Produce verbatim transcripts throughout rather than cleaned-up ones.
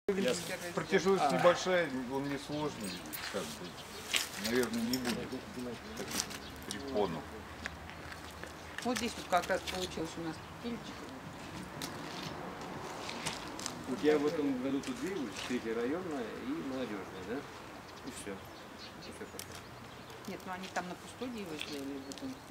Протяженность небольшая, он не сложный, как бы, наверное, не будет таких перепонов. Вот здесь вот как раз получилось у нас пильчик. У тебя в этом году тут две улицы, третья районная и молодежная, да? И все. И все хорошо. Нет, ну они там на пустуде его сделали. Вот он,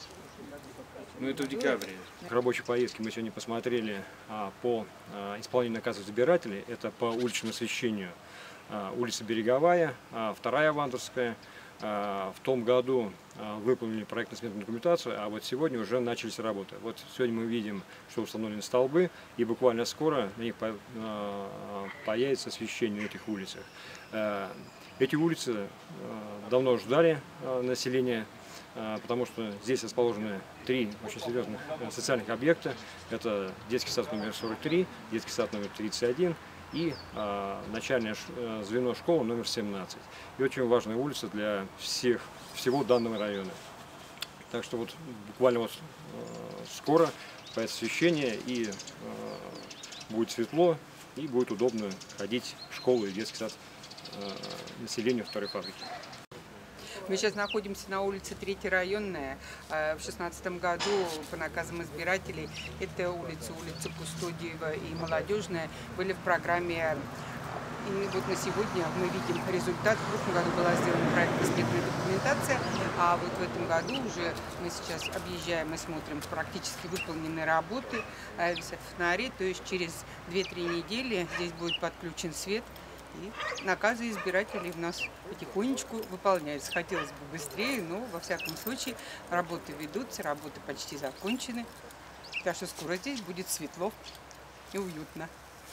ну это в декабре. В рабочей поездке мы сегодня посмотрели а, по а, исполнению наказов избирателей. Это по уличному освещению а, улица Береговая, а, вторая Вандерская. А, в том году а, выполнили проектно-сметную документацию, а вот сегодня уже начались работы. Вот сегодня мы видим, что установлены столбы, и буквально скоро на них по, а, появится освещение на этих улицах. А, эти улицы а, давно ждали а, население, потому что здесь расположены три очень серьезных социальных объекта. Это детский сад номер сорок три, детский сад номер тридцать один и а, начальное звено школы номер семнадцать. И очень важная улица для всех, всего данного района. Так что вот буквально вот а, скоро появится освещение, и а, будет светло, и будет удобно ходить в школу и детский сад а, населению второй фабрики. Мы сейчас находимся на улице третья районная. В две тысячи шестнадцатом году по наказам избирателей эта улица, улица Кустодиева и Молодежная были в программе. И вот на сегодня мы видим результат. В прошлом году была сделана проектно-сметная документация, а вот в этом году уже мы сейчас объезжаем и смотрим практически выполненные работы, висят фонари, то есть через две-три недели здесь будет подключен свет. И наказы избирателей у нас потихонечку выполняются. Хотелось бы быстрее, но во всяком случае работы ведутся, работы почти закончены. Так что скоро здесь будет светло и уютно.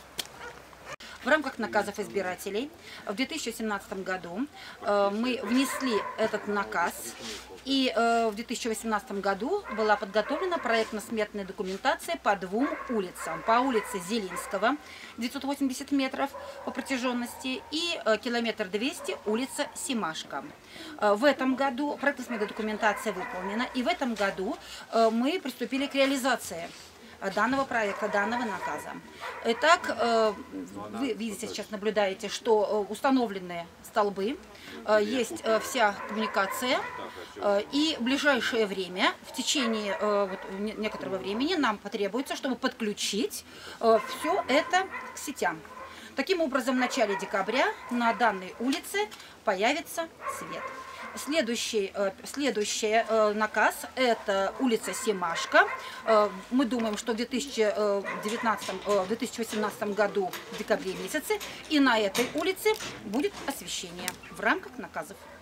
В рамках наказов избирателей в две тысячи семнадцатом году э, мы внесли этот наказ, и э, в две тысячи восемнадцатом году была подготовлена проектно-сметная документация по двум улицам. По улице Зелинского, девятьсот восемьдесят метров по протяженности, и э, километр двести улица Семашка. Э, в этом году проектно-сметная документация выполнена, и в этом году э, мы приступили к реализации данного проекта, данного наказа. Итак, вы видите, сейчас наблюдаете, что установлены столбы, есть вся коммуникация, и в ближайшее время, в течение вот, некоторого времени, нам потребуется, чтобы подключить все это к сетям. Таким образом, в начале декабря на данной улице появится свет. Следующий, следующий наказ – это улица Семашка. Мы думаем, что в две тысячи девятнадцатом — две тысячи восемнадцатом году в декабре месяце и на этой улице будет освещение в рамках наказов.